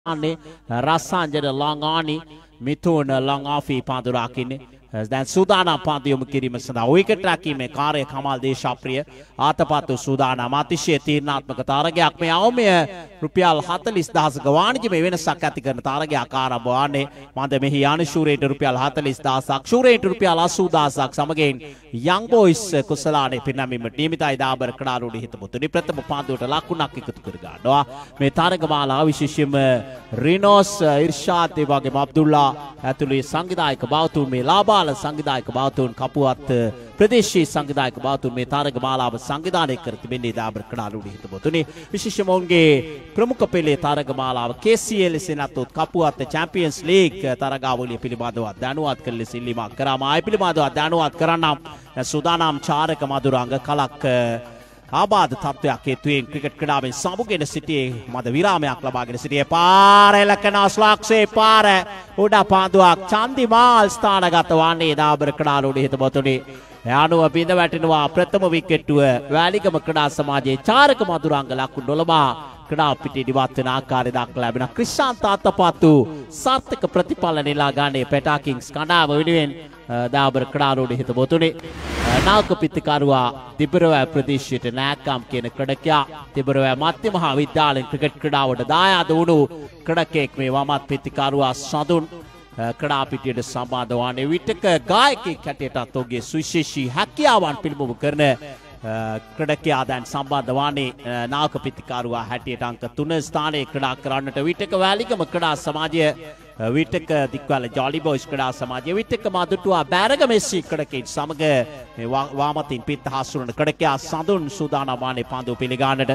ane Rasanjana Longani Mithun Longafi Pandurakine දැන් සූදානම් පාන්තියොමු කිරීම සඳහා විකට් රැකීමේ කාර්ය කමල් දේශාප්‍රිය ආතපතු සූදානම් අතිශය තීරණාත්මක තාරකයක් මේ අවමය රුපියල් 40000ක වාණිජමය වෙනසක් ඇති කරන තාරකයක් ආරම්භ වන්නේ මන්ද මෙහි අනුශූරයට රුපියල් 40000ක් ශූරයට රුපියල් 80000ක් සමගින් යං බොයිස් කුසලානේ පින්නමීමට නියමිතයි දාබර කඩාලුඩි හිතමුතුනි ප්‍රථම පාන්දුවට ලකුණක් එකතු කර ගන්නවා මේ තාරකමාලාව විශේෂයෙන්ම රිනෝස් ඉර්ෂාද් ඒ වගේම අබ්දුල්ලා ඇතුළේ සංවිධායක බවතුන් මේ ලාබා සංවිධායක බවතුන් කපුවත් ප්‍රදේශීය සංවිධායක බවතුන් මේ තාරක මාලාව සංවිධානය කර තිබෙන්නේ දාබර කඩාලුඩි හිතමුතුනි විශේෂයෙන්ම ඔවුන්ගේ ප්‍රමුඛ පෙළේ තාරක මාලාව KCL සෙනතුත් කපුවත් චැම්පියන්ස් ලීග් තරගාවලිය පිළිබඳව දැනුවත් කළ ලෙස ඉල්ලීමක් කරාම ආයි පිළිබඳව දැනුවත් කරන්නම් සූදානම් චාරක මధుරංග කලක් ආබාධ තත්වයක් හේතුවෙන් ක්‍රිකට් ක්‍රීඩාවෙන් සමුගෙන සිටියේ මද විරාමයක් ලබාගෙන සිටියේ පාර එලකන ස්ලාක්සේ පාර උඩ පාන්දුවක් චන්දිමාල් ස්ථානගත වන්නේ දාබර කඩාලුඩි හිතමුතුනි යානුව බිඳ වැටෙනවා ප්‍රථම විකට්ටුව වැලිගම ක්‍රීඩා සමාජයේ චාරක මధుරංග ලකුණු නොලබා ක්‍රීඩා පිටි දිවත් වෙන ආකාරය දක්වලා ලැබෙන ක්‍රිෂාන්ත අත්තපත්තු සාර්ථක ප්‍රතිඵල නෙලා ගන්නේ පෙටා කිංස් කණ්ඩායම වෙනුවෙන් දාබර කඩාලුඩි හිතමුතුනි නායක පිටිකරුවා තිබරවැ ප්‍රදේශයට නායකම් කියන ක්‍රීඩකයා තිබරවැ මධ්‍ය මහා විද්‍යාලයෙන් ක්‍රිකට් ක්‍රීඩාවට දායාද වුණු ක්‍රීඩකෙක් මේ වමත් පිටිකරුවා සඳුන් ක්‍රීඩා පිටියට සම්බන්ධ වන්නේ විටක ගායකයෙක් හැටියටත් ඔහුගේ සුවිශේෂී හැකියාවන් පිළිබිඹු කරන ක්‍රීඩකයා දැන් සම්බන්ධ වන්නේ නායක පිටිකරුවා හැටියට අංක 3 ස්ථානයේ ක්‍රීඩා කරන්නට විටක වැලිගම ක්‍රීඩා සමාජය විටක දික්වල ජොලි බොයිස් ක්‍රීඩා සමාජය විටක මදුටුවා බෑරගමෙස්සි ක්‍රීඩකෙන් සමග මේ වාමතින් පිට හසුරන ක්‍රීඩකයා සඳුන් සූදානම් වන්නේ පන්දු පිළිගන්නට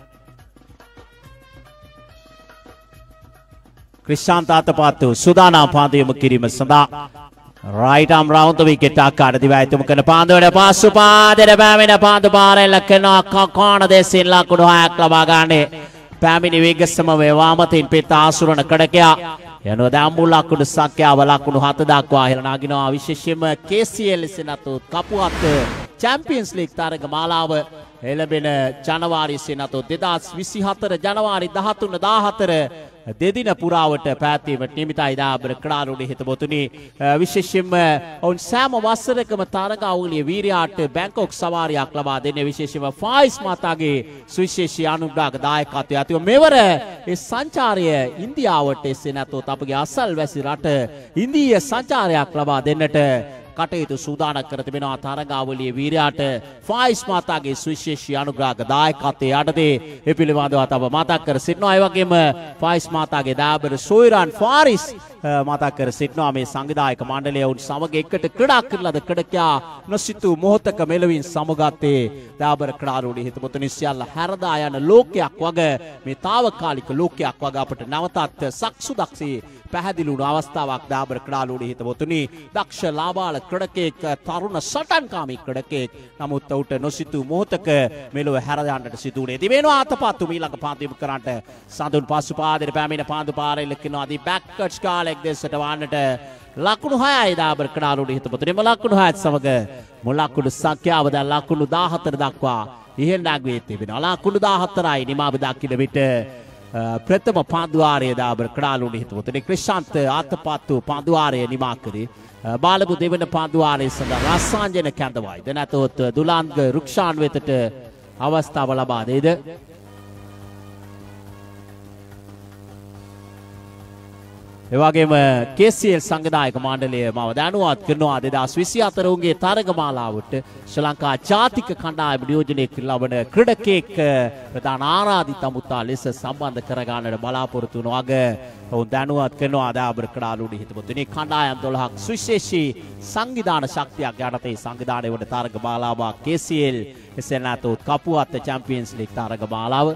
ක්‍රිෂාන්ත අතපත්තු සූදානම් පන්දුයම කිරීම සඳහා right arm round the wicket ආකාර දිවයිතුම කරන පාන්දුවට පාසු පාදයට බෑවෙන පාන්දු පාරෙල්ල කරනවා කෝණ දෙසින් ලකුණු 6ක් ලබා ගන්නේ පැමිණි වේගසම වේ වාමතින් පිට හසුරන ක්‍රීඩකයා යනවා දම්බු ලකුණු සංඛ්‍යාව ලකුණු 7 දක්වා ඉහළ නගිනවා විශේෂයෙන්ම KCL සෙනතු කපුවත් චැම්පියන්ස් ලීග් තරග මාලාව එළඹෙන ජනවාරි සෙනතු 2024 ජනවාරි 13 14 දෙදින පුරාවට පැවැත්වීමට නියමිතයි දාබර කඩාලුඩි හිතමුතුනි විශේෂයෙන්ම ඔවුන් සෑම වසරකම තරගාවලියේ වීරයාට බැංකොක් සවාරියක් ලබා දෙන්නේ විශේෂයෙන්ම ෆායිස් මාතාගේ සුවිශේෂී අනුග්‍රහක දායකත්වය ඇතිව මෙවර ඒ සංචාරය ඉන්දියාවට එසේ නැතොත් අපගේ අසල්වැසි රට ඉන්දීය සංචාරයක් ලබා දෙන්නට කටයුතු සූදානම් කර තිබෙනවා තරගාවලියේ වීරයාට ෆායිස් මාතාගේ සුවිශේෂී අනුග්‍රහක දායකත්වයේ යටතේ ඒ පිළිබඳව තව මතක් කර සිටිනවා ඒ වගේම ෆායිස් මාතාගේ දාබර සොයිරන් ෆාරිස් මතක් කර සිටිනවා මේ සංවිධායක මණ්ඩලය උන් සමග එකට ක්‍රීඩා කරලාද ක්‍රීඩකයා නොසිතූ මොහොතක මෙලවින් සමගත්තේ දාබර කඩාලුඩි හිතමුතුනි සියල්ල හැරදා යන ලෝකයක් වගේ මේ తాවකාලික ලෝකයක් වගේ අපට නැවතත් සක්සුදක්සේ පැහැදිලි වුණු අවස්ථාවක් දාබර කඩාලුඩි හිතමුතුනි දක්ෂ ලාබාල ක්‍රීඩකෙක් තරුණ සටන්කාමී ක්‍රීඩකෙක් නමුත් ඔහුට නොසිතූ මොහොතක මෙලොව හැර යන්නට සිදු වුණේ තිබෙනවා අතපත්තු ඊළඟ පාන්දුවම කරන්නට සඳුන් පසු පාදයට පැමිණ පාන්දු පාරේ ලකිනවා දී බෑක්වර්ඩ්ස් කාලෙක් දෙසට වන්නට ලකුණු 6යි දාබර කඩාලුඩි හිතමුතුනි ලකුණු 6ත් සමග මුලකුණු සංඛ්‍යාව දැන් ලකුණු 14 දක්වා ඉහළ නැගී තිබෙනවා ලකුණු 14යි නිමාව දක්ින විට ප්‍රථම පාන්දුවාරය දාබර කඩාලුඩි හිතමුතුනි ක්‍රිෂාන්ත ආතපත්තු පාන්දුවාරය නිමා කරේ බාලබු දෙවන පාන්දුවාරය සඳහා රසාංජන කැඳවයි ද නැතොත් දුලාන්ග රුක්ෂාන් වෙතට අවස්ථාව ලබා දෙයිද එවැගේම KCL සංවිධායක මණ්ඩලය මම දැනුවත් කරනවා 2024 උන්ගේ තරගමාලාවට ශ්‍රී ලංකා ජාතික කණ්ඩායම නියෝජනය කරන ලබන ක්‍රීඩකෙක් ප්‍රධාන ආරාධිත අමුත්තා ලෙස සම්බන්ධ කරගන්නට බලාපොරොත්තු වන වග ඔවුන් දැනුවත් කරනවා දාබර කඩාලුඩි හිතමුතුනි කණ්ඩායම් 12ක් සුවිශේෂී සංවිධාන ශක්තියක් යටතේ සංවිධානය වන තරගමාලාවක් KCL එසේ නැතොත් කපුවත් චැම්පියන්ස් ලීග් තරගමාලාව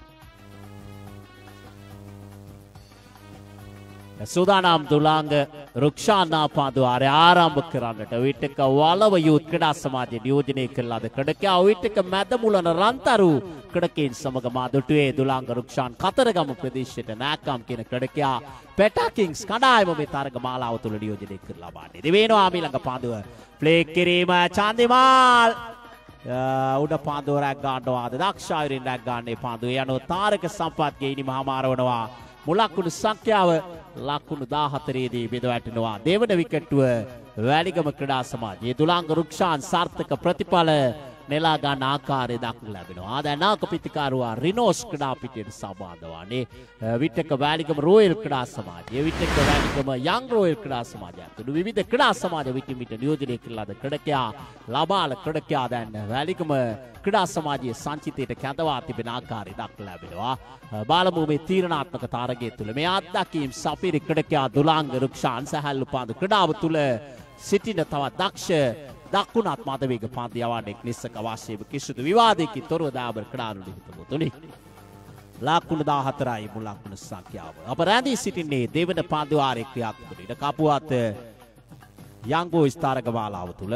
සූදානම් දුලාංග රුක්ෂානා පාදුවාරය ආරම්භ කරන්නට විටක වලව යුත් ක්‍රීඩා සමාජය නියෝජනය කළාද කඩකියා විටක මැද මුලන රන්තරු කඩකෙන් සමග මාදුටුවේ දුලාංග රුක්ෂාන් කතරගම ප්‍රදේශයට නෑකම් කියන කඩකියා පෙටා කිංස් කණ්ඩායම මේ තරග මාලාව තුළ නියෝජනය කරලා බාන්නේ. දිවෙනවා ඊළඟ පාදුව ප්ලේ කිරීම චන්දිමාල් උඩ පාදුව රැක් ගන්නවාද දක්ෂායුරින් රැක් ගන්නේ පාදුව යනෝ තාරක සම්පත්ගේ ඉනි මහාමාරවනවා. මුලක්කුණු සංඛ්‍යාව ලකුණු 14 දී බෙද වැටෙනවා. දෙවන විකට්ටුව වැලිගම ක්‍රීඩා සමාජයේ දුලාංග රුක්ෂාන් සාර්ථක ප්‍රතිඵල නෙලා ගන්න ආකාරය දක්නට ලැබෙනවා. දැන් නායක පිටිකාරුවා රිනෝස් ක්‍රීඩා පිටියට සම්බන්ධ වන්නේ විටක වැලිගම රෝයල් ක්‍රීඩා සමාජය, විටක වැලිගම යං රෝයල් ක්‍රීඩා සමාජය අතුළු විවිධ ක්‍රීඩා සමාජ විටින් විට නියෝජනය කළාද ක්‍රීඩකයා ලබාල ක්‍රීඩකයා දැන් වැලිගම ක්‍රීඩා සමාජයේ සංචිතයට කැඳවා තිබෙන ආකාරය දක්නට ලැබෙනවා. බලමු මේ තීරණාත්මක තරගය තුළ මේ අත්දැකීම් සපිරි ක්‍රීඩකයා දුලාංග රුක්ෂාන් සැහැල්ලු පාන්දු ක්‍රීඩාව තුළ සිටින තවත් දක්ෂ දක්ුණත් මදවේග පාන්දු යවන්නෙක් නිස්සක වාසියව කිසිදු විවාදයකින් තොරව දාබර ක්‍රීඩානු නිහිතමුතුනි. ලකුණු 14යි මුල් ලකුණු සංඛ්‍යාව. අප රැඳී සිටින්නේ දෙවන පාන්දු වාරයේ ක්‍රියාත්මක වන කපුවත් යං බෝයිස් තරග මාලාව තුළ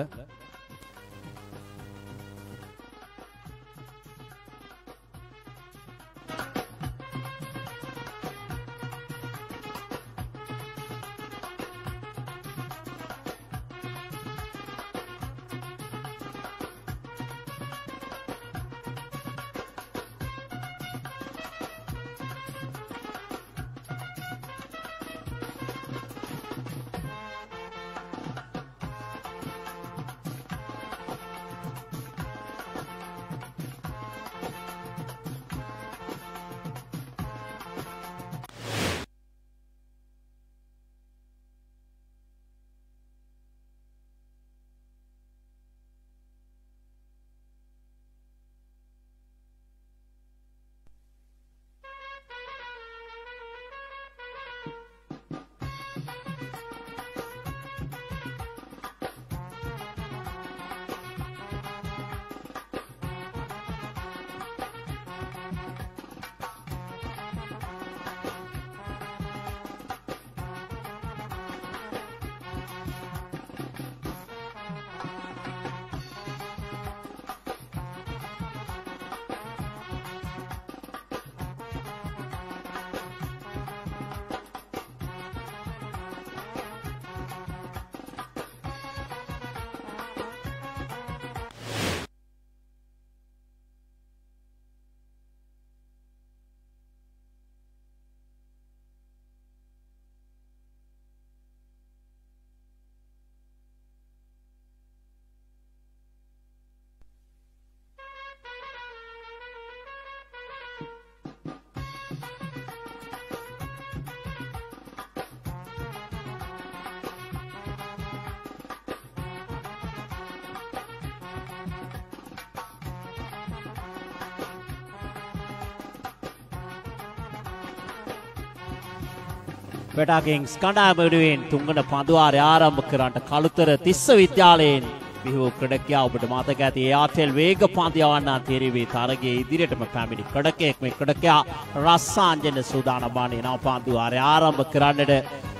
පෙටාකින්ස් කණ්ඩායම වෙනුවෙන් තුන්වන පන්දුවාරය ආරම්භ කරන්නට කළුතර තිස්ස විද්‍යාලයෙන් බිහි කඩකියා ඔබට මතක ඇති එයාටෙල් වේග පන්දු යවන්නා තීරවේ තරගයේ ඉදිරියටම පැමිණි කඩකයක් මේ කඩකියා රස්සාංජන සූදානම් වන්නේ නව පන්දුවාරය ආරම්භ කරන්නට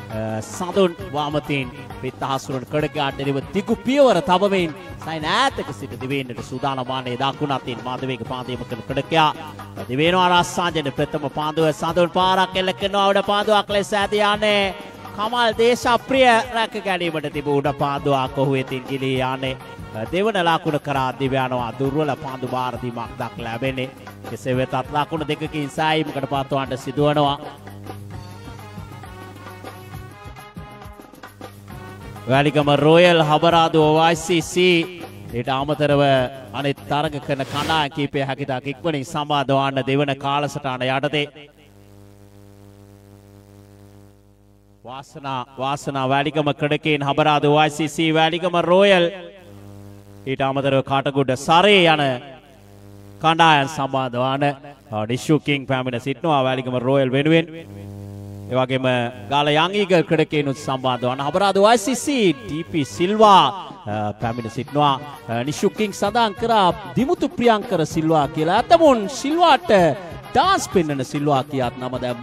සඳුන් වාමතින් පිටහසුරන කඩකියාට එරෙහිව තිගු පියවර තබමින් සයින් ඈතක සිට දිවෙන්නට සූදානම් වන්නේ දකුණතින් මාධවේග පාන්දුවම කරන කඩකියා දිවෙනවා රස්සාංජන ප්‍රථම පාන්දුව සඳුන් පාරක් එල්ල කරනවා උඩ පාන්දුවක් ලෙස ඇදී යන්නේ කමල් දේශප්‍රිය රැක ගැනීමට තිබූ උඩ පාන්දුවක් ඔහු වෙතින් ගිලී යන්නේ දෙවන ලකුණ කරා දිව යනවා දුර්වල පාන්දු බාර දීමක් දක් ලැබෙන්නේ කෙසේ වෙතත් ලකුණ දෙකකින් සෑයීමකට පත්වන්නට සිදුවනවා වැලිගම රොයල් හබරාදුව YCC ඊට අමතරව අනිත් තරග කරන කණ්ඩායම් කීපය හැකිතාක් ඉක්මනින් සම්බන්ධ වන්න දෙවන කාලසටහන යටතේ වාසනා වැලිගම කඩකේන් හබරාදුව YCC වැලිගම රොයල් ඊට අමතරව කාටගොඩ සරේ යන කණ්ඩායම් සම්බන්ධ වන ඩිෂු කිං පැමිණ සිටිනවා වැලිගම රොයල් වෙනුවෙන් ඒ වගේම ගාල යං ඊගල් කඩකේනුත් සම්බන්ධ වන හබරාදුව YCC DP සිල්වා පැමිණ සිටිනවා නිෂු කිං සඳහන් කරා දිමුතු ප්‍රියංකර සිල්වා කියලා ඇතමුන් සිල්වාට ඩාන්ස් පෙන්වන සිල්වා කියාත් නම දැම්මා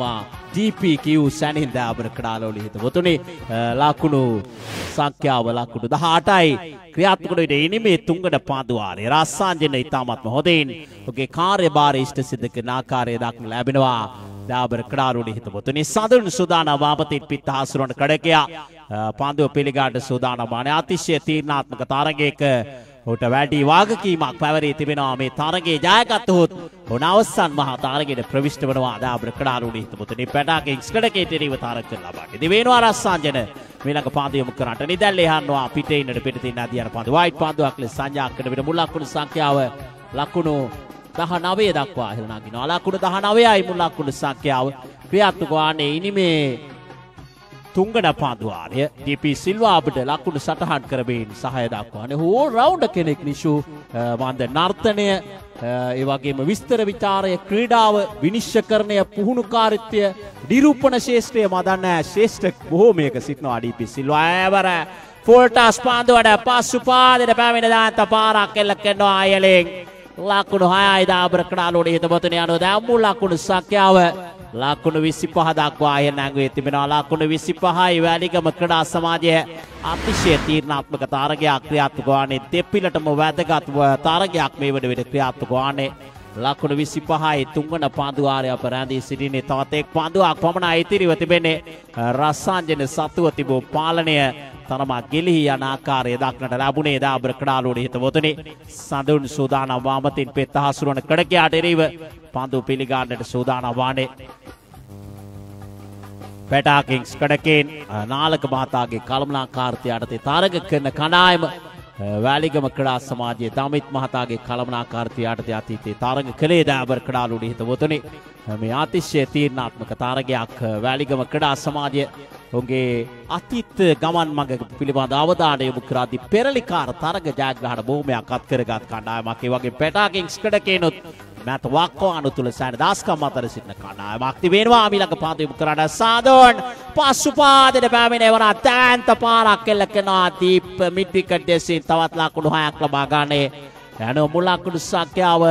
DPQ සැනින් දාබර කඩාලෝලි හිතවතුනි ලකුණු සංඛ්‍යාව ලකුණු 18යි ක්‍රියාත්මක වෙන ඉනිමේ තුංගඩ පාදුවාරේ රාසාංජන ඉතාමත්ම හොඳින් ඔගේ කාර්යභාරය ඉෂ්ට සිද්ධ කරන ආකාරය දක්න ලැබෙනවා දාබර කඩාලෝලි හිතවතුනි සඳුන් සුදානා වාපතින් පිට හසුරන කඩකයා පාදුව පිළිගාට සූදානම් වන අතිශය තීරණාත්මක තරගයක ඔහුට වැඩි වාගකීමක් පැවරී තිබෙනවා මේ තරගයේ ජයගත්තොත් ඔහු අවසන් මහා තරගයට ප්‍රවිෂ්ඨ වෙනවා දාබර කඩාලෝලි හිතවතුනි පැටාගේ ඉස්කඩකේ තෙරිව තරග කරලා බාටි දිවෙනවා රාසාංජන ඊළඟ පාදුව යොමු කරාට නිදැල්ලේ හන්නවා පිටේ ඉන්නට පිට තියෙන අධ්‍යයන පාදුව වයිට් පාදුවක් ලෙස සංජානන කරන විට මුල් ලකුණු සංඛ්‍යාව ලකුණු 19 දක්වා ඉහළ නගිනවා ලකුණු 19යි මුල් ලකුණු සංඛ්‍යාව ක්‍රියාත්මක වන්නේ ඉනිමේ තුංගඩ පාදුවාරය DP සිල්වා අපිට ලකුණු සටහන් කරමින් සහාය දක්වන්නේ ඕල් රවුන්ඩර් කෙනෙක් නිෂු වන්ද නර්තනය ඒ වගේම විස්තර විචාරය ක්‍රීඩාව විනිශ්චයකරණය පුහුණුකාරීත්වය නිරූපණ ශාස්ත්‍රය මදන්න ශාස්ත්‍ර බොහෝමයක සිටිනවා DP සිල්වා ඇවර ෆෝල්ටස් පාදුවට පස්සු පාදයට පැමිණ දාන්ත පාරක් එල්ල කරනවා අයලෙන් ලකුණු 6යි දාබර කඩාලෝලි හිතවතුනි යනවා දැන් මුල් ලකුණු සංඛ්‍යාව ලකුණු 25 දක්වා අය නැංගුවේ තිබෙනවා ලකුණු 25යි වැලිගම ක්‍රීඩා සමාජයේ අතිශය තීරණාත්මක තරගයක් ක්‍රියාත්මක වන්නේ දෙපිලටම වැදගත් තරගයක් මේ වන විට ක්‍රියාත්මක වන්නේ ලකුණු 25යි තුන්වන පාදුවාරය අපරාදී සිටිනේ තවත් එක් පාදුවක් පමණයි ඉතිරිව තිබෙන්නේ රසාංජන සතුව තිබූ පාලනය තරමක් ගෙලිහි යන ආකාරය දක්නට ලැබුණේ දාබර කඩාලෝලි හිතවතුනි සඳුන් සූදානම් වාමතින් පෙත්ත හසුරවන කඩකයාට එරෙහිව පන්දු පිළිගන්නට සූදානම් වන්නේ පැටා කිංස් කඩකෙන් නාලක මහතාගේ කළමනාකාරීත්වය යටතේ තරග කරන කණ්ඩායම වැලිගම ක්‍රීඩා සමාජයේ දමිත් මහතාගේ කළමනාකාරීත්වය යටතේ අතීතයේ තරග කළේ දාබර කඩාලෝලි හිතවතුනි මේ අතිශය තීරණාත්මක තරගයක් වැලිගම ක්‍රීඩා සමාජය ඔහුගේ අතීත ගමන් මඟ පිළිබඳ අවධානය යොමු කරද්දී පෙරලිකාර තරග ජයග්‍රහණ බොහොමයක් අත් කරගත් කණ්ඩායමක් ඒ වගේ පැටා කිංස් කඩකේනොත් මැත වක්වානු තුල සෑහෙන දහස්කම් අතර සිටින කණ්ඩායමක් තිබෙනවා ඊළඟ පාද යොමු කරන සාදෝන් පසු පාදයට පැමිණෙවන තෑන්ත පාරක් එල්ල කරනවා දීප් මිඩ් විකට් දෙසින් තවත් ලකුණු 6ක් ලබා ගන්නේ යන මුල් ලකුණු සංඛ්‍යාව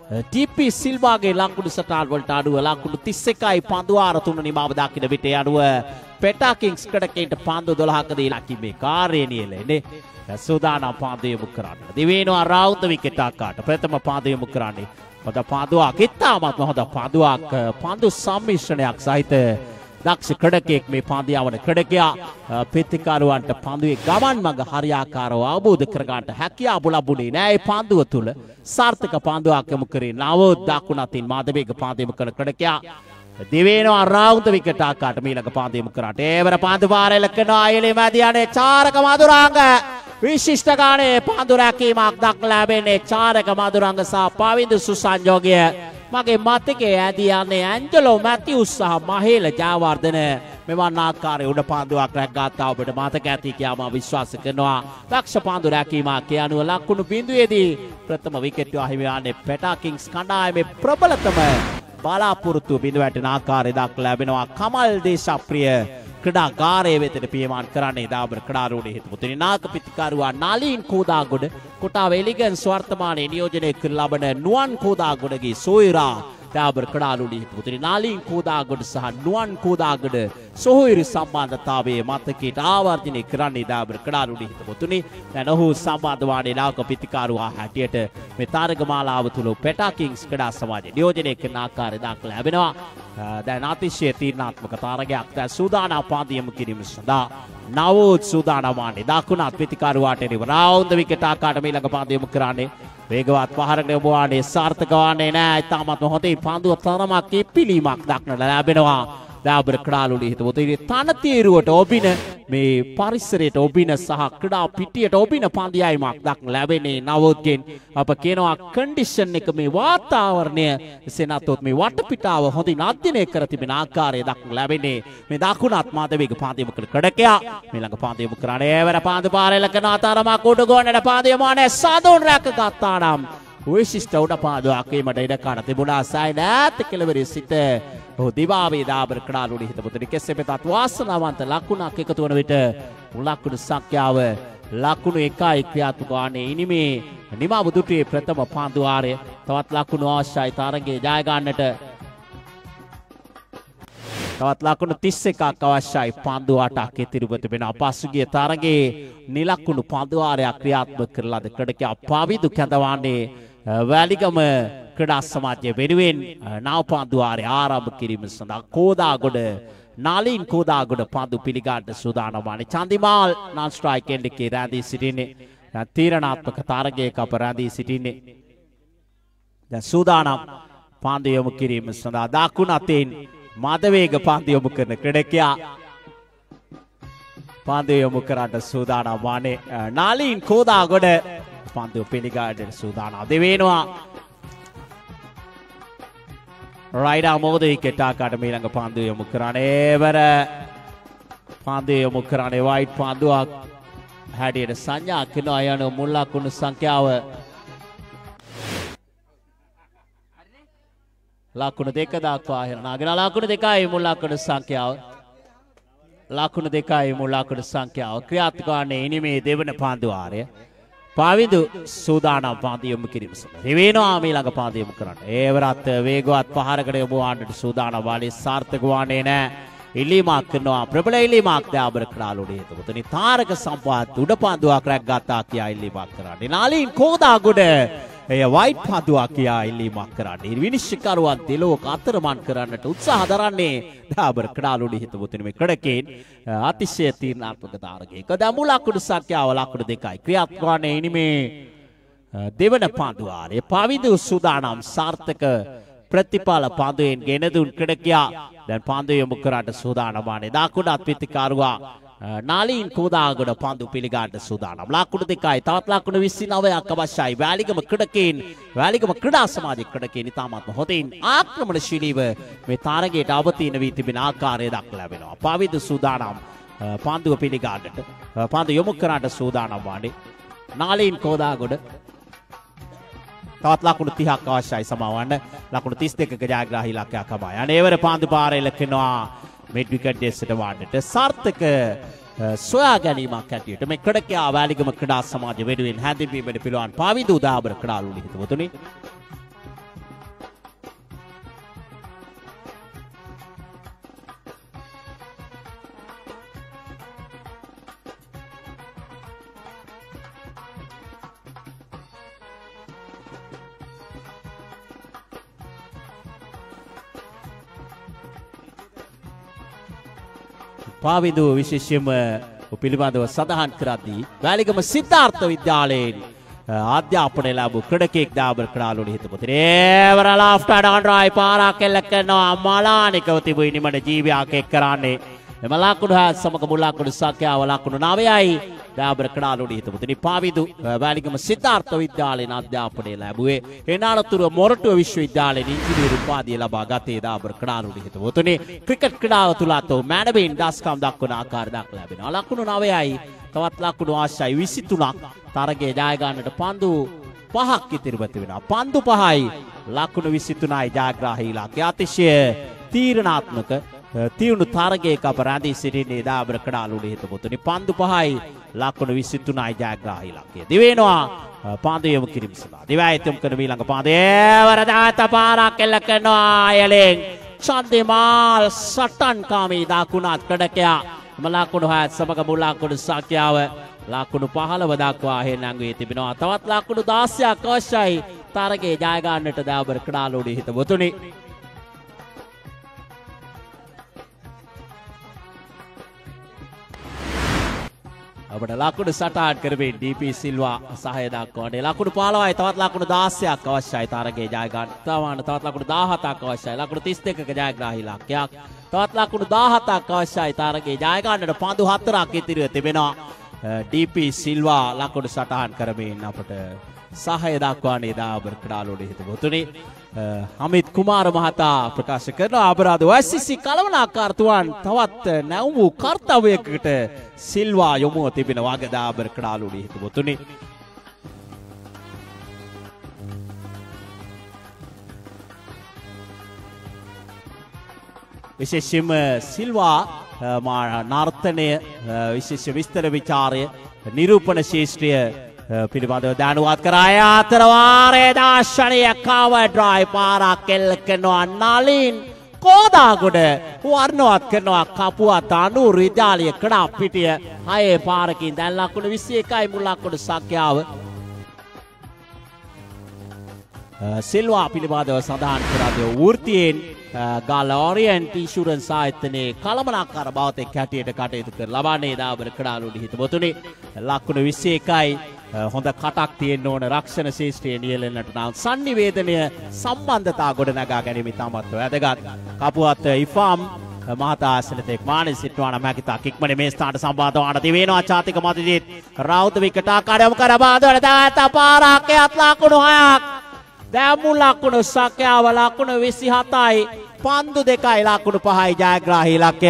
DP සිල්වාගේ ලකුණු සටහන් වලට අඩුව ලකුණු 31යි පන්දුවාර 3 නිමාව දක්ින විට යනුව පැටා කිංස් කඩකේට පන්දු 12කදී ලකිමේ කාර්යය නියැලෙන්නේ සූදානම් පාද යොමු කරන්න දිවෙනවා රවුන්ඩ් විකට් ආකාරයට ප්‍රථම පාද යොමු කරන්නේ හොඳ පාදුවක් ඉතාමත් හොඳ පාදුවක් පන්දු සම්මිශ්‍රණයක් සහිත දක්ෂ කඩකෙක් මේ පාදියාවන කඩකයා පෙත්තිකරුවන්ට පන්දුවේ ගමන් මඟ හරියාකාරව අවබෝධ කරගන්නට හැකියාව ලැබුණේ නෑ ඒ පන්දුව තුල සාර්ථක පන්දුවක් යොමු කරේ නවෝත් දකුණතින් මාදවේග පාද යොමු කරන කඩකයා දිවෙනවා රවුන්ඩ් විකට් ආකාරයට ඊළඟ පාද යොමු කරාට ඒවර පන්දු පාරෙල කරනවා අයලේ මැදියනේ චාරක මදුරාංග විශිෂ්ට ගානේ පන්දු රැකීමක් දක්න ලැබෙන්නේ චාරක මදුරංග සහ පවින්දු සුසංජෝගය මගේ මතකයේ ඇදී යන්නේ ඇන්ජලෝ මැතිවුස් සහ මහේල ජයවර්ධන මෙවන් ආකාරයේ උඩ පන්දුවක් රැක්ගත්තා ඔබට මතක ඇති කියලා මම විශ්වාස කරනවා දක්ෂ පන්දු රැකීමක් යනුව ලකුණු බිඳුවේදී ප්‍රථම විකට් අහිමි වන්නේ පැටා කිංස් කණ්ඩායමේ ප්‍රබලතම බලාපොරොත්තු බිඳ වැටෙන ආකාරය දක්න ලැබෙනවා කමල් දේශප්‍රිය ක්‍රීඩාගාරයේ වෙතට පියමාන කරන්නේ දාබර කඩාලෝලි හිතවතුනි නායක පිටිකරුවා නලින් කෝදාගොඩ කොටාව එලිගන්ස් වර්තමානයේ නියෝජනය කර ලබන නුවන් කෝදාගොඩගේ සොයිරා දාබර කඩාලෝලි හිතවතුනි නලින් කෝදාගොඩ සහ නුවන් කෝදාගොඩ සොහොයිරි සම්බන්ධතාවයේ මතකයට ආවර්ජනය කරන්නේ දාබර කඩාලෝලි හිතවතුනි දැන් ඔහු සම්බන්ධ වන්නේ නායක පිටිකරුවා හැටියට මේ තරග මාලාව තුල පැටා කිංස් ක්‍රීඩා සමාජය නියෝජනය කරන ආකාරය දක්න ලැබෙනවා දැන් අතිශය තීරණාත්මක තරගයක් දැන් සූදානම් පාද යොමු කිරීම සඳහා නවෝත් සූදානම් වන්නේ දකුණත් පිටිකරුවාට එරෙහිව රවුන්ඩ් විකට් ආකාරයට ඊළඟ පාද යොමු කරන්නේ වේගවත් පහරකට යොමු වන්නේ සාර්ථක වන්නේ නැහැ ඉතාමත් හොඳින් පන්දුව තරමක් ඉපිලීමක් දක්නට ලැබෙනවා දාබර කඩාලෝලි හිතවතුනි තනතිරුවට ඔබින මේ පරිසරයට ඔබින සහ ක්‍රීඩා පිටියට ඔබින පන්දියයිමක් දක්න ලැබෙන්නේ නවෝත්ගෙන් අප කියනවා කන්ඩිෂන් එක මේ වාතාවරණය එසේ නැත්නම් මේ වටපිටාව හොඳින් අධ්‍යයනය කර තිබෙන ආකාරය දක්න ලැබෙන්නේ මේ දකුණත් මාදවේග පාදයම කළ කඩකයා ඊළඟ පාදයම කරන්නේ ඒවර පාද පාරෙල කරන අතරමක් උඩ ගොන්නට පාදයම ආනේ සාදෝන් රැක ගත්තා නම් විශිෂ්ට උඩ පාදයක් වීමට ඉඩ කඩ තිබුණා සයිඩත් කෙලවරේ සිට ඔහු දිවාවේ දාබර කඩාලෝලි හිතවතුනි කෙසේ වෙතත් වාසනාවන්ත ලකුණක් එකතු වන විට ලකුණු සංඛ්‍යාව ලකුණු 1යි ක්‍රියාත්මක වන්නේ ඉනිමේ නිමාව දුටුවේ ප්‍රථම පන්දුවාරය තවත් ලකුණු අවශ්‍යයි තරගයේ ජය ගන්නට තවත් ලකුණු 31ක් අවශ්‍යයි පන්දු 8ක් ඉතිරිව තිබෙනවා. පසුගිය තරගයේ නිලකුණු පන්දු වාරයක් ක්‍රියාත්මක කරලාද ක්‍රීඩකයා පාවිදු කැඳවන්නේ වැලිගම ක්‍රීඩා සමාජය වෙනුවෙන් නව පන්දු වාරය ආරම්භ කිරීම සඳහා කෝදාගොඩ නාලින් කෝදාගොඩ පන්දු පිළිගන්න සූදානම් වන්නේ. චන්දිමාල් non strike end එකේ රැඳී සිටින්නේ. දැන් තීරණාත්මක තරගයක අප රැඳී සිටින්නේ. දැන් සූදානම් පන්දු යොමු කිරීම සඳහා දකුණු අතින් මදවේග පන්දු යොමු කරන ක්‍රීඩකයා පන්දු යොමු කරන්න සූදානම් වන්නේ. නාලින් කෝදාගොඩ පන්දු පිළිගන්න සූදානම් දෙවෙනවා. රයිඩා මොකද විකට් ආකාරයට ඊළඟ පන්දු යොමු කරන්නේ. එවර පන්දු යොමු කරන්නේ වයිට් පන්දුවක් හැඩයට සංඥා කරනවා. යන මුල් ලකුණු සංඛ්‍යාව ලකුණු 2 දක්වා හෙළනාගෙන ලකුණු 2යි මුල් ලකුණු සංඛ්‍යාව. ලකුණු 2යි මුල් ලකුණු සංඛ්‍යාව ක්‍රියාත්මක වන්නේ ඉනිමේ දෙවන පන්දු වාරය. පාවිදු සූදානම් පන්දු යොමු කිරීම සඳහා දෙවෙනවා ඊළඟ පන්දු යොමු කරන්න. ඒවරත් වේගවත් පහරකට යොමු වන්නට සූදානම් වාලේ සාර්ථක වන්නේ නැහැ. ඉල්ලීමක් කරනවා ප්‍රබල ඉල්ලීමක් දාබර ක්‍රාලුඩේ. එතකොට තාරක සම්පාත් උඩ පන්දුවක් රැක්ගත්තා කියා ඉල්ලීමක් කරන්නේ. නාලින් කෝදාගොඩ එය වයිට් පන්දුවක් කියා ඉල්ලීමක් කරන්නේ. විනිශ්චයකරුවන් දෙලොවක අතරමන් කරන්නට උත්සාහ දරන්නේ දාබර ක්‍රාලුඩේ හිතවතුනි මේ ක්‍රඩකෙන් අතිශය තීරණාත්මක තාරකයක. දැන් මුල් ලකුණු සංඛ්‍යාව ලකුණු 2යි ක්‍රියාත්මක වන්නේ ඉනිමේ දෙවන පන්දු වාරයේ පාවිදු සූදානම් සාර්ථක ප්‍රතිඵල පන්දුවෙන් ගෙන දුන් ක්‍රීඩකයා දැන් පන්දු යොමු කරන්න සූදානම් වන්නේ. දකුණත් පිටිකරුවා නාලින් කෝදාගොඩ පන්දු පිළිගන්න සූදානම්. ලකුණු 2යි තවත් ලකුණු 29ක් අවශ්‍යයි. වැලිගම ක්‍රීඩකයන් වැලිගම ක්‍රීඩා සමාජයේ ක්‍රීඩකයන් ඉතාමත්ම හොඳින් ආක්‍රමණශීලීව මේ තරගයට අවතීන වී තිබෙන ආකාරය දක්වලා ලැබෙනවා. පාවිදු සූදානම් පන්දුව පිළිගන්නට පන්දු යොමු කරන්න සූදානම් වන්නේ. නාලින් කෝදාගොඩ තවත් ලකුණු 30ක් අවශ්‍යයි සමවන්න. ලකුණු 32ක ජයග්‍රාහී ඉලක්කයක් හබා යන ඒවර පන්දු පාරේ ලකිනවා මිඩ් විකට් දෙසට වන්නට සාර්ථක සොයා ගැනීමක් ඇටියට මේ ක්‍රීඩකයා වැලිගම ක්‍රීඩා සමාජය වෙනුවෙන් හැඳින්වීමට පිළිවන් පාවිදු දාබර ක්‍රාලුලි හිතවතුනි. පාවිදු විශේෂයෙන්ම පිළිබඳව සඳහන් කරද්දී වැලිගම සිද්ධාර්ථ විද්‍යාලයෙන් අධ්‍යාපනය ලැබූ ක්‍රීඩකෙක් දාබර ක්‍රාලුලි හිතපොතේ ඒවර ලාෆ්ට් අඩාන්රායි පාරක් එල්ල කරනවා මලානිකව තිබුයි නිමඩ ජීවියක් එක් කරන්නේ. එම ලකුණු 7 සමග මුල් ලකුණු සංඛ්‍යාව ලකුණු 9යි දාබර ක්‍රාලුලි හිතපොතේ පාවිදු වැලිගම සිද්ධාර්ථ විද්‍යාලයෙන් අධ්‍යාපනය ලැබුවේ එනාලතුරු මොරටුව විශ්වවිද්‍යාලයෙන් ඉංජිනේරු උපාධිය ලබා ගත්තේ දාබර ක්‍රාලුලි හිතපොතේ ක්‍රිකට් ක්‍රීඩාව තුල අතෝ මැනබින් දස්කම් දක්වන ආකාරය දක්වලා ලැබෙනවා. ලකුණු 9යි තවත් ලකුණු ආශයි 23ක් තරගයේ ජය ගන්නට පන්දු 5ක් ඉතිරිව තිබෙනවා. පන්දු 5යි ලකුණු 23යි ජයග්‍රාහී ඉලක්කය. අතිශය තීරණාත්මක තියුණු තරගයක අප රැඳී සිටින්නේ දාබර ක්‍රාලුලි හිතපොතේ. පන්දු 5යි ලකුණු 23යි ජයග්‍රාහී ඉලක්කය. දිවෙනවා පන්දු යොමු කිරීම සඳහා. දිවයිතුම් කරන ඊළඟ පන්දු ඒවර දාත පාරක් එල්ල කරනවා අයලෙන් චන්දිමාල් සටන්කාමී දකුණත් ක්‍රීඩකයා ලකුණු 6 සමග මුල් ලකුණු සංඛ්‍යාව ලකුණු 15 දක්වා හෙළනංගුවේ තිබෙනවා. තවත් ලකුණු 16ක් අවශ්‍යයි තරගයේ ජය ගන්නට දාබර ක්‍රාලුලි හිතවතුනි. අපට ලකුණු සටහන් කරමින් ඩී.පී. සිල්වා සහාය දක්වන්නේ. ලකුණු 15යි තවත් ලකුණු 16ක් අවශ්‍යයි තරගයේ ජය ගන්න. තවත් ලකුණු 17ක් අවශ්‍යයි. ලකුණු 32ක ජයග්‍රාහී ඉලක්කයක්. තවත් ලකුණු 17ක් අවශ්‍යයි තරගයේ ජය ගන්නට පන්දු 4ක් ඉතිරිව තිබෙනවා. ඩී.පී. සිල්වා ලකුණු සටහන් කරමින් අපට සහාය දක්වන්නේ දාබර ක්‍රාලුලි හිතවතුනි. අමිත් කුමාර මහතා ප්‍රකාශ කරන අපරාධ OICC කලවනාකාරතුවන් තවත් නැවුම් වූ කර්තව්‍යයකට සිල්වා යොමුව තිබෙන වගේ දාබර ක්‍රාලුලි හිතවතුනි. විශේෂයෙන්ම සිල්වා නර්තනය විශේෂ විස්තර විචාරය නිරූපණ ශාස්ත්‍රය පිළිබඳව දැනුවත් කරාය. අතර වාරයේ දාර්ශනික කවර් ඩ්‍රයිව් පාරක් එල්ල කරනවා. නාලින් කෝදාගොඩ වර්ණවත් කරනවා කපුවා තනුරු විද්‍යාලය කඩා පිටිය 6 පාරකින් දැන් ලකුණු 21යි මුල් ලකුණු සංඛ්‍යාව සිල්වා පිළිබඳව සඳහන් කරද්දී වෘත්තියෙන් ගාල ඔරියන්ට් ඉන්ෂුරන්ස් ආයතනයේ කළමනාකාර භාවතෙක් හැටියට කටයුතු කර ලබන්නේ දාබර කඩාලුඩි හිතවතුනි ලකුණු 21යි හොඳ කටක් තියෙන්න ඕන රක්ෂණ ශේෂ්ත්‍රයේ නියැලෙන්නට නම් sannivedanaය සම්බන්ධතා ගොඩනගා ගැනීම ඉතාමත් වැදගත් කපුවත් ඉෆාම් මහතා ඇසලතෙක් මානසික සිටුවාන මැකිතා කික්මනේ මේ ස්ථානට සම්බන්ධ වන දිවෙනවා චාතික මදිදිත් රෞද්‍ර විකට ආකාරයම කර බාදවල දාත පාරක් යත් ලකුණු 6ක් දැන් මුල් ලකුණු සංඛ්‍යාව ලකුණු 27යි පන්දු 2යි ලකුණු 5යි ජයග්‍රාහී ඉලක්කය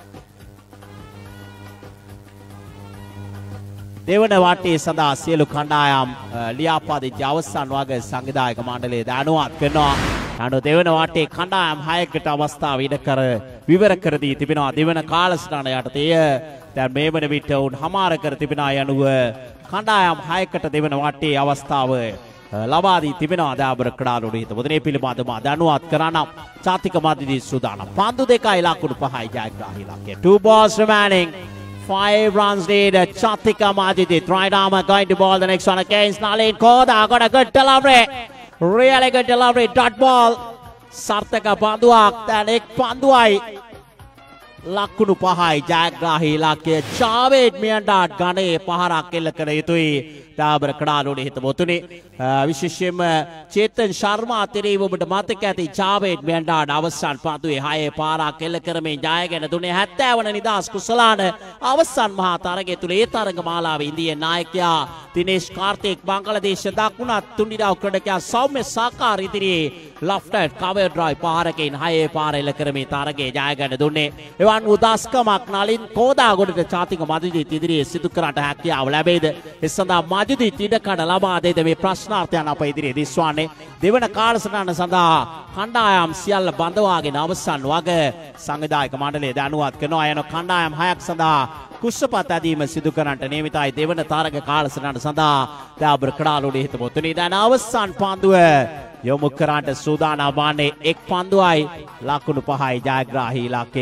දෙවන වටේ සඳහා සියලු කණ්ඩායම් ලියාපදිච්ච අවසන් වග සංවිධායක මණ්ඩලය දැනුවත් කරනවා. අනු දෙවන වටේ කණ්ඩායම් 6කට අවස්ථාව ඉඩ කර විවර කර දී තිබෙනවා. දෙවන කාලසටහන යටතේ දැන් මේ වන විට උන් හමාර කර තිබෙනා යනුව කණ්ඩායම් 6කට දෙවන වටේ අවස්ථාව ලබා දී තිබෙනවා. දාබර කඩාලුඩි හිතවතුනි පිළිබඳව දැනුවත් කරනම් චාතික මදිදී සූදානම්. පන්දු 2යි ලකුණු 5යි ජයග්‍රාහී ඉලක්කය. 2 balls remaining. 5 runs lead. Chatika Majidit. Right arm going to ball the next one against Nalin Koda. Got a good delivery. Really good delivery. Dot ball. Sarthaka Panduak. Then Ek Panduai. ලකුණු 5යි ජයග්‍රාහී ඉලක්කය ජාවේඩ් මියන්ඩාට් ගණේ පහරක් එල්ල කර යුතුයි දාබර කඩාලුඩි හිතවතුනි විශේෂයෙන්ම චේතන් ශර්මා තිරීව ඔබට මතක ඇති ජාවේඩ් මියන්ඩාට් අවසන් පන්දුවේ 6 පාරක් එල්ල කරමින් ජයගෙන දුන්නේ 70 වන නිදාස් කුසලාන අවසන් මහා තරගය තුල ඒ තරග මාලාවේ ඉන්දියානු නායකයා දිනේෂ් කාර්තික් බංග්ලාදේශ දකුණත් තුන්ඩිරාව ක්‍රීඩකයා සෞම්‍ය සාකාර ඉදිරියේ ලෆ්ට් කවර් ඩ්‍රයිව් පාරකින් 6 පාර එල්ල කරමින් තරගය ජයගෙන දුන්නේ එවන් උදාස්කමක් නලින් කෝදාගොඩට චාතික මදිදිත් ඉදිරියේ සිදු කරන්නට හැකියාව ලැබෙයිද ඒ සඳහා මදිදිත් ඉඩකඩ ලබා දෙයිද මේ ප්‍රශ්නාර්ථයන් අප ඉදිරියේ දිස්වන්නේ දෙවන කාලසටහන සඳහා කණ්ඩායම් සියල්ල බඳවාගෙන අවසන් වග සංවිධායක මණ්ඩලය දැනුවත් කරනවා යන කණ්ඩායම් 6ක් සඳහා කුස්සපත් ඇදීම සිදු කරන්නට නියමිතයි දෙවන තරග කාලසටහන සඳහා දාබර කඩාලුඩි හිතවතුනි දැන් අවසන් පන්දුව යොමු කරන්නට සූදානම් වන්නේ එක් පන්දුවයි ලකුණු 5යි ජයග්‍රාහී ඉලක්කය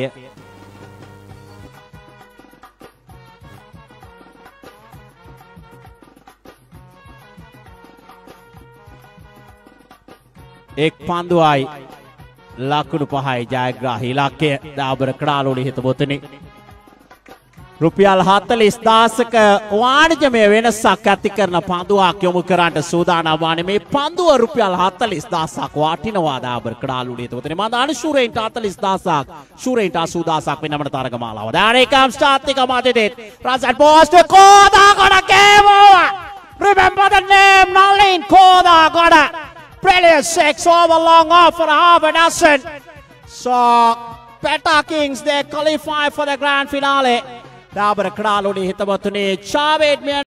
එක් පන්දුවයි ලකුණු 5යි ජයග්‍රාහී ඉලක්කය දාබර කඩාලුඩි හිතවතුනි රුපියල් 40000ක වාණිජමය වෙනසක් ඇති කරන පන්දුවක් යොමු කරන්නට සූදානම් වන්නේ මේ පන්දුව රුපියල් 40000ක් වටිනවා දාබර කඩාලුඩි හිතවතුනි මම දාන ශූරයින්ට 40000ක් ශූරයින්ට 80000ක් වෙනමන තරග මාලාව දැන් එකම් ස්ටාර්ටික මැදෙත් රසත් පෝස්ට් කෝදාගොඩ game over remember the name Nalin Kodagoda brilliant 6 over long off for a half a dozen so Peta Kings they qualify for the grand finale දාබර කඩාලුඩි හිතවතුනි ජාවේඩ්